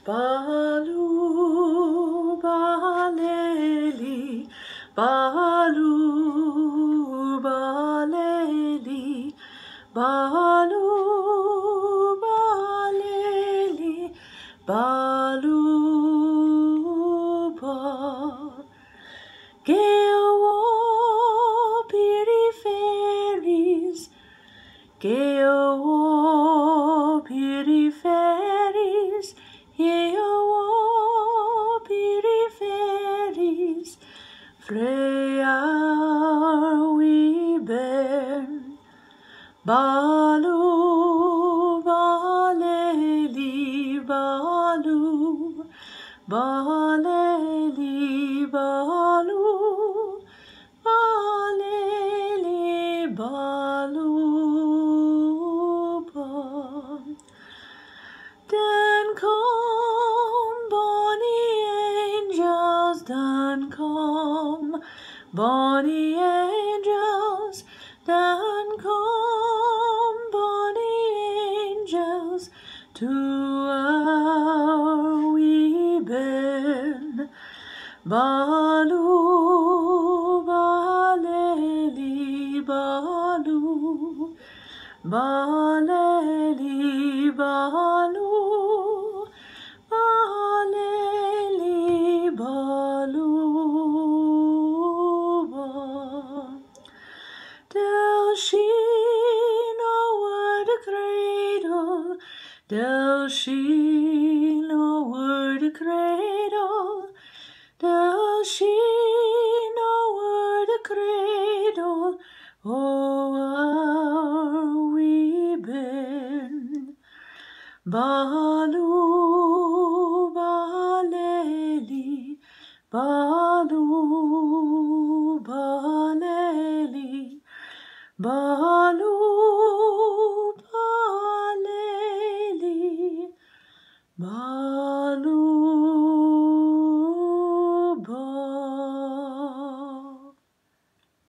Balu, baleli, balu, baleli, balu, baleli, balu, ba. Geo peripheries, Geo peripheries, Geo peripheries, Freya we burn, Balu, baleli, balu, baleli, balu, baleli, balu, ba. Then come, bonny angels, then come, bonny angels, then come, bonny angels, to our wee bairn. Balu, baleli, balu, baleli, balu, baleli, balu, ba. Till she know where the cradle, till she know where the cradle, till she know where the cradle, oh, our wee bairn. Balu, baleli, balu, baleli, balu.